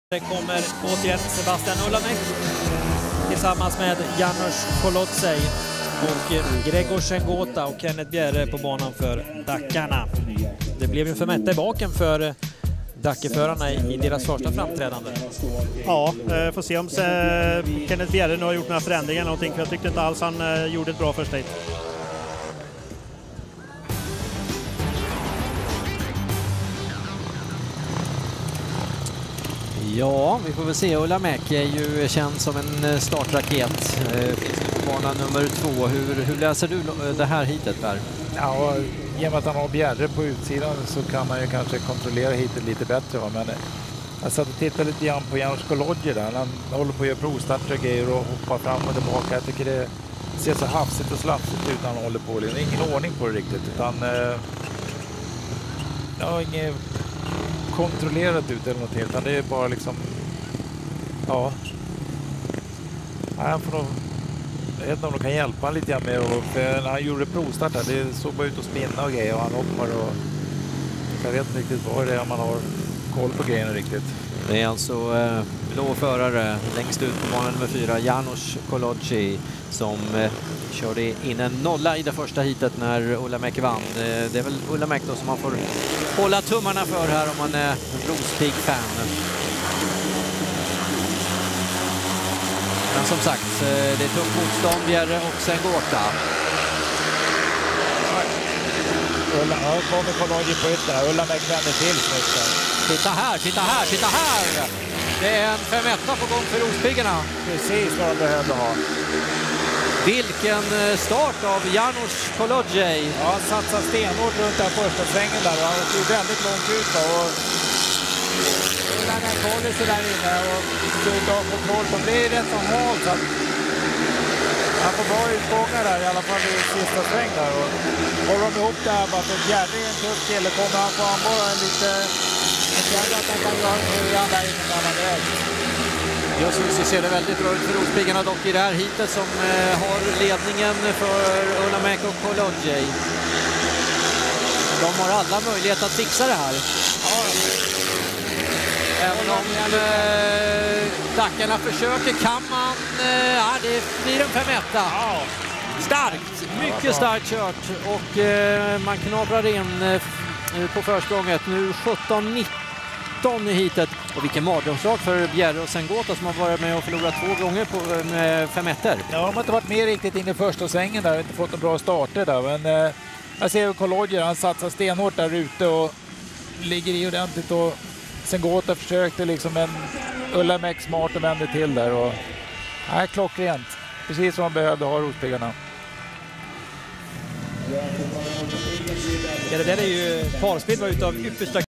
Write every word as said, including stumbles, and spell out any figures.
Det kommer återigen Sebastian Ullamäck tillsammans med Janusz Kolodziej och Gregor Sengota och Kenneth Bjerre på banan för Dackarna. Det blev ju en femetta i baken för Dackeförarna i deras första framträdande. Ja, får se om Kenneth Bjerre nu har gjort några förändringar någonting, för jag tyckte inte alls han gjorde ett bra första hit. Ja, vi får väl se. Ullamäck är ju känd som en startraket. Finns på bana nummer två. Hur, hur läser du det här hitet, Per? Ja, i och med att han har Bjerre på utsidan så kan man ju kanske kontrollera hitet lite bättre. Va? Men jag satt och tittade lite grann på Janusz Kolodziej där. Han håller på att göra provstarter och grejer och hoppar fram och tillbaka. Jag tycker det ser så hafsigt och slafsigt ut när han håller på. Det är ingen ordning på det riktigt, utan ja, inget kontrollerat ut eller något, utan det är bara liksom, ja, han får nog, jag vet inte om de kan hjälpa han lite grann med, och för när han gjorde provstart här, det såg bara ut att spinna och grejer och han hoppar och jag vet inte riktigt vad det är om man har koll på grejerna riktigt. Det är alltså eh, blå förare längst ut på banan nummer fyra, Janusz Kolodziej, som eh, körde in en nolla i det första hitet när Ullamäck vann. Eh, det är väl Ullamäck då som man får hålla tummarna för här om man är Rospigg-fan. Men som sagt, eh, det är tungt motstånd, Bjerre och Sengota. Ulla, ja, kommer Kolodziej på ytterna. Ullamäck vänder till snyggt. Titta här, titta här, titta här! Det är en femetta på gång för Rospiggarna. Precis vad de behövde ha. Vilken start av Janusz Kolodziej. Ja, han satsar stenhårt runt den första svängen där. Han är väldigt långt ut. Och när han håller sig där inne och försöker ha kontroll på det, är rätt som halt. Så han får bra utgångar där, i alla fall i sista sväng där. Och håller de ihop det här, bara för Bjerre är en tuff kille, kommer han få han bara en lite... Jag känner att han kan göra en där innan han har direkt. Just nu så ser det väldigt bra ut för Rospiggarna dock i det här hitet som eh, har ledningen för Ullamäck och Kolodziej. De har alla möjlighet att fixa det här. Ja. Även om eh, Dackarna försöker kan man... Eh, ja, det blir en femetta. Ja. Starkt, mycket starkt kört och eh, man knaprar in eh, på försprånget. Nu sjutton nitton i hitet. Och vilken mardrömsstart för Bjerre och Sengota som har varit med och förlorat två gånger på, med fem ettor. Ja, de har inte varit med riktigt in i första svängen där, inte fått en bra starter där. Men eh, jag ser Kolodziej, han satsar stenhårt där ute och ligger i ordentligt. Och Sengota försökte liksom, en Ullamäck smart och vände till där. Och, nej, klockrent. Precis som man behövde ha Rospiggarna. Ja, det där är ju parspel utav yppersta